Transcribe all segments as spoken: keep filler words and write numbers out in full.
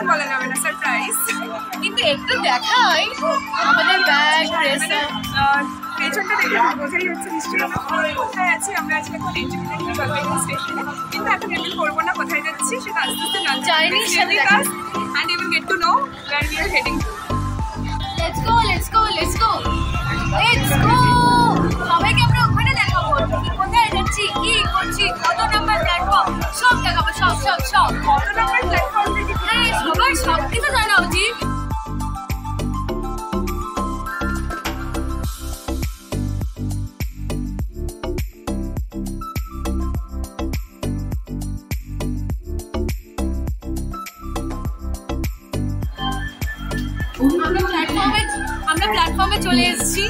বলা যাবে না, সারপ্রাইজ। কিন্তু একটু দেখাই আমাদের ব্যাগ ড্রেসার পেছনটা দেখে বোঝাই যাচ্ছে নিশ্চয়ই আমরা কোথায় আছি। আমরা আজকে এখন এনজেপির জলপাইগুড়ি স্টেশনে, কিন্তু এখন রিভিল করবো না কোথায় যাচ্ছি, সেটা আস্তে আস্তে জানতে জার্নির সাথে and you will get to know where we are heading to. Let's go, let's go, let's go, let's go. সবাইকে আমরা ওখানে দেখাবো কোথায় যাচ্ছি, কি করছি, কত নাম্বার প্ল্যাটফর্ম, সব দেখাবো, সব সব সব কত নাম্বার প্ল্যাটফর্ম থেকে হ্যাঁ সবার সব কিছু জানা উচিত। আমরা প্ল্যাটফর্মে আমরা প্ল্যাটফর্মে চলে এসেছি।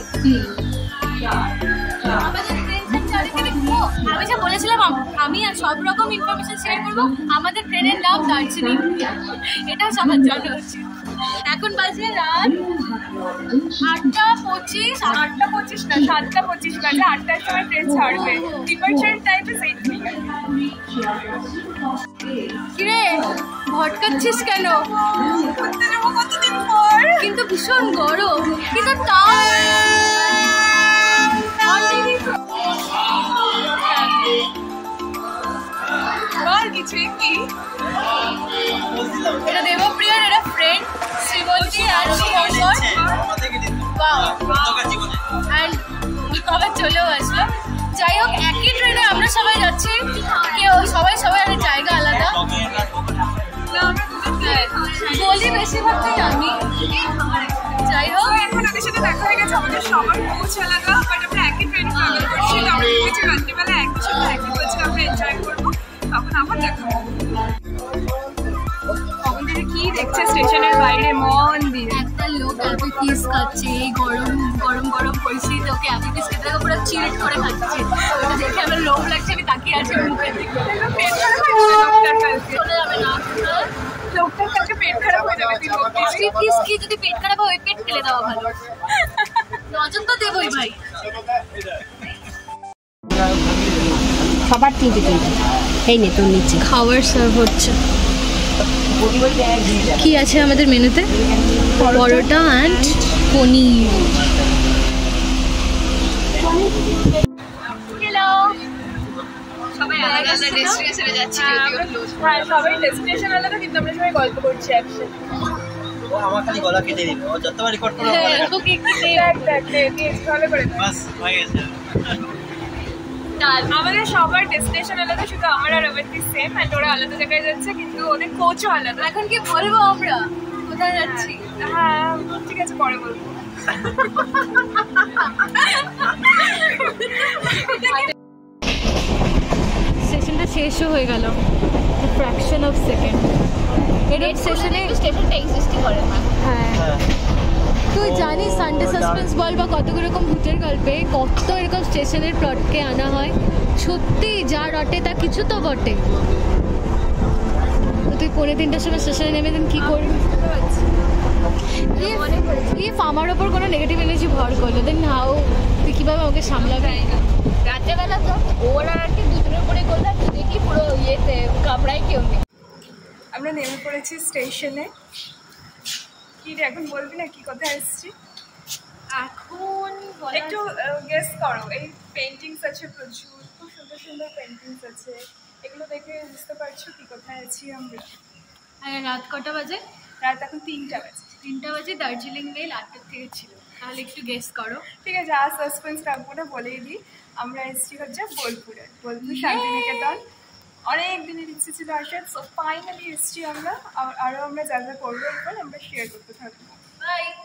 আমি যা বলেছিলাম আমি আর সব রকম ইনফরমেশন শেয়ার করবো। আমাদের ট্রেনের নাম দার্জিলিং, এটা সবার জানা উচিত। এখন বাজে রাত আটটা পঁচিশ আটটা পঁচিশ না সাতটা পঁচিশ বাজে, আটটার সময় ট্রেন ছাড়বে। Departure time is eight P M. কিরে ভটকাচ্ছিস কেন? ঘুরতে যাবো কতদিন পর, কিন্তু ভীষণ গরম, কিন্তু তাও বল কিছুই কি। এটা দেবপ্রিয়ার এটা ফ্রেন্ড শ্রীমন্তী আর শুভঙ্কর, অ্যান্ড কবে চলেও আসলো। যাই হোক একই ট্রেনে আমরা সবাই যাচ্ছি, কেউ সবাই সবাই একটা জায়গা আলাদা। বলি বেশিরভাগটাই আমি। যাই হোক এখন ওদের সাথে দেখা হয়ে গেছে, আমাদের সবার কোচ আলাদা, বাট আমরা একই ট্রেনে ট্রাভেল করছি। আমরা ভেবেছি রাত্রিবেলা একই সাথে একই কোচে আমরা এনজয় করবো, তখন আবার দেখা হবে। আমাদের কি দেখছে স্টেশনের বাইরে মন দিয়ে একটা লোক অ্যাপি পিস খাচ্ছে, এই গরম গরম গরম পরিস্থিতিতে ওকে অ্যাপি পিস খেতে পুরো চিল্ড করে খাচ্ছে। ওটা দেখে আমার লোভ লাগছে, আমি তাকিয়ে আছি মুখের দিকে। চলে যাবে না লোকটার কাছে, পেট খারাপ হয়ে যাবে। অ্যাপি পিস কি যদি পেট খারাপ হয় পেট ফেলে দেওয়া ভালো, নজর তো দেবই ভাই। সবার তিনটে তিনটে এই নে তোর নিচে খাবার সার্ভ হচ্ছে। কি আছে আমাদের মেনুতে? পরোটা অ্যান্ড পনির। হ্যালো, সবাই আলাদা আলাদা ডেস্টিনেশনে যাচ্ছি। হ্যাঁ সবাই ডেস্টিনেশন আলাদা, কিন্তু আমরা সবাই গল্প করছি একসাথে। আমার খালি গলা কেটে দিবে, ও যতবার রেকর্ড করো ওকে কি দেখ দেখ দেখ ভালো করে বাস হয়ে গেছে। আমাদের সবার ডেস্টিনেশন আলাদা, শুধু আমার আর অবধি সেম, অ্যান্ড ওরা আলাদা জায়গায় যাচ্ছে, কিন্তু ওদের কোচও আলাদা। এখন কি বলবো আমরা কোথায় যাচ্ছি? হ্যাঁ ঠিক আছে পরে বলবো। সেশনটা শেষও হয়ে গেল, ফ্র্যাকশন অফ সেকেন্ড। এর সেশনে স্টেশনটা এক্সিস্টই করে না। হ্যাঁ তুই জানিস সানডে সাসপেন্স বল বা কত রকম ভূতের গল্পে কত এরকম স্টেশনের প্লটকে আনা হয়। সত্যি যা রটে তা কিছু তো বটে। তুই পৌনে তিনটার সময় স্টেশনে নেমে দিন কি করবি? ইফ আমার ওপর কোনো নেগেটিভ এনার্জি ভর করলো দেন হাউ তুই কীভাবে আমাকে সামলাবি? রাত্রেবেলা তো ওর আর কি দুজনের উপরে করলাম, দেখি পুরো ইয়েতে কামড়াই কেউ নেই। আমরা নেমে পড়েছি স্টেশনে। কি রে এখন বলবি না কি কোথায় এসেছি? এখন একটু গেস করো। এই পেন্টিংস আছে প্রচুর, খুব সুন্দর সুন্দর পেন্টিংস আছে, এগুলো দেখে বুঝতে পারছো কি কোথায় আছি আমরা। রাত কটা বাজে? রাত এখন তিনটা বাজে। তিনটা বাজে দার্জিলিং মেল আটটার থেকে ছিল, তাহলে একটু গেস করো। ঠিক আছে আর সাসপেন্স রাখবো না, বলেই দিই আমরা এসেছি হচ্ছে বোলপুরে, বোলপুর শান্তিনিকেতন। অনেক দিনের ইচ্ছে ছিল আসার, সো ফাইনালি এসেছি আমরা। আরও আমরা যা যা করবো এরপর আমরা শেয়ার করতে থাকবো। বাই।